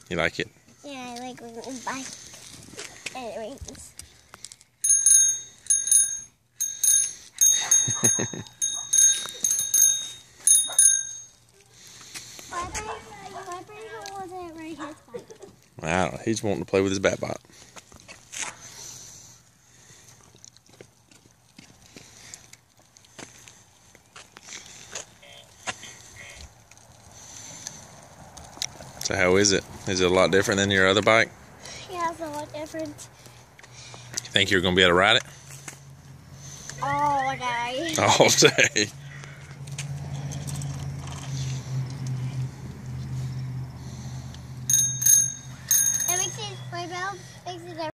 You like it? Yeah, I like when we bike and it rains. I don't know. He's wanting to play with his bat bike. So how is it? Is it a lot different than your other bike? Yeah, it's a lot different. You think you're going to be able to ride it? All day. All day. It makes it, my belt makes it